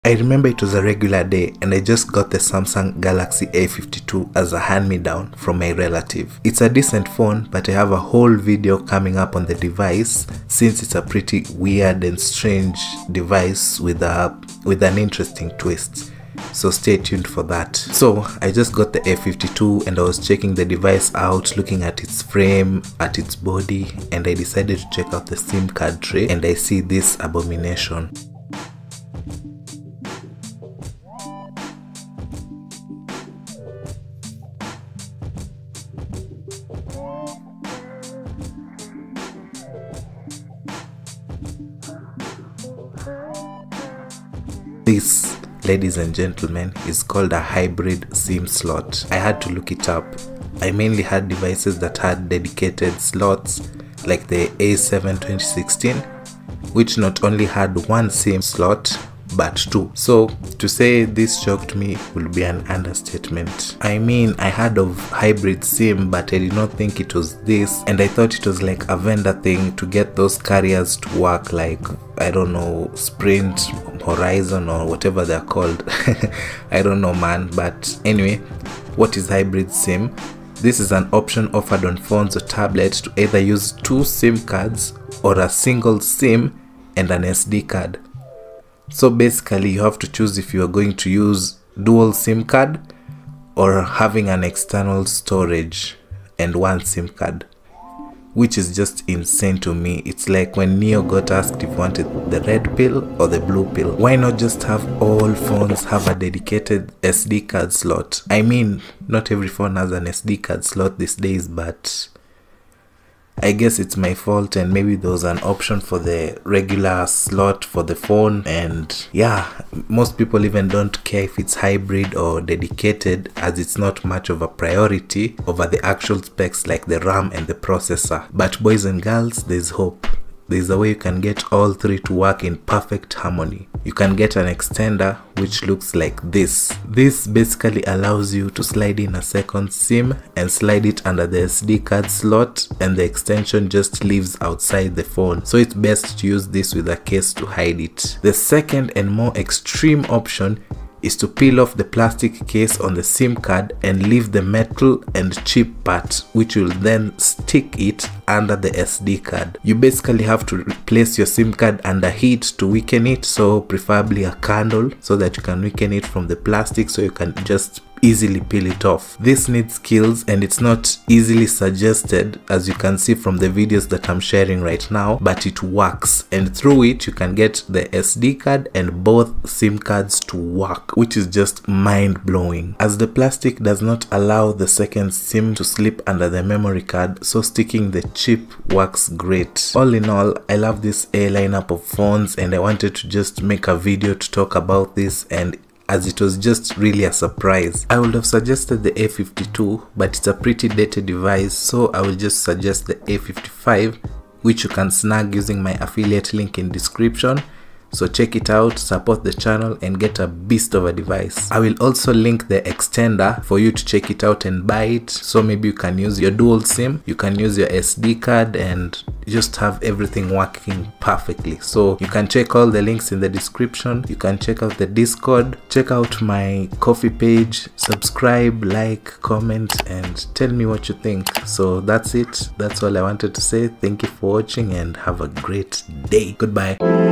I remember it was a regular day and I just got the Samsung Galaxy A52 as a hand-me-down from my relative. It's a decent phone, but I have a whole video coming up on the device since it's a pretty weird and strange device with an interesting twist. So stay tuned for that. So I just got the A52 and I was checking the device out, looking at its frame, at its body, and I decided to check out the SIM card tray and I see this abomination. This, ladies and gentlemen, is called a hybrid SIM slot. I had to look it up. I mainly had devices that had dedicated slots like the A7 2016, which not only had one SIM slot but two. So to say this shocked me will be an understatement. I mean, I heard of hybrid SIM, but I did not think it was this, and I thought it was like a vendor thing to get those carriers to work, like, I don't know, Sprint, Horizon, or whatever they're called. I don't know, man. But anyway, what is hybrid SIM? This is an option offered on phones or tablets to either use two SIM cards or a single SIM and an SD card. So basically you have to choose if you are going to use dual SIM card or having an external storage and one SIM card, which is just insane to me. It's like when Neo got asked if he wanted the red pill or the blue pill. Why not just have all phones have a dedicated SD card slot? I mean, not every phone has an SD card slot these days, but I guess it's my fault, and maybe there was an option for the regular slot for the phone, and yeah, most people even don't care if it's hybrid or dedicated, as it's not much of a priority over the actual specs like the RAM and the processor. But boys and girls, there's hope. There's a way you can get all three to work in perfect harmony. You can get an extender which looks like this. This basically allows you to slide in a second SIM and slide it under the SD card slot, and the extension just lives outside the phone. So it's best to use this with a case to hide it. The second and more extreme option is to peel off the plastic case on the SIM card and leave the metal and chip part, which will then stick it under the SD card. You basically have to place your SIM card under heat to weaken it, so preferably a candle, so that you can weaken it from the plastic so you can just easily peel it off. This needs skills and it's not easily suggested, as you can see from the videos that I'm sharing right now, but it works, and through it you can get the SD card and both SIM cards to work, which is just mind-blowing, as the plastic does not allow the second SIM to slip under the memory card, so sticking the chip works great. All in all, I love this A lineup of phones, and I wanted to just make a video to talk about this, and as it was just really a surprise. I would have suggested the A52, but it's a pretty dated device, so I will just suggest the A55, which you can snag using my affiliate link in description. So check it out, support the channel, and get a beast of a device. I will also link the extender for you to check it out and buy it, so maybe you can use your dual SIM, you can use your SD card, and just have everything working perfectly. So you can check all the links in the description. You can check out the Discord, check out my Ko-fi page, subscribe, like, comment, and tell me what you think. So that's it. That's all I wanted to say. Thank you for watching and have a great day. Goodbye.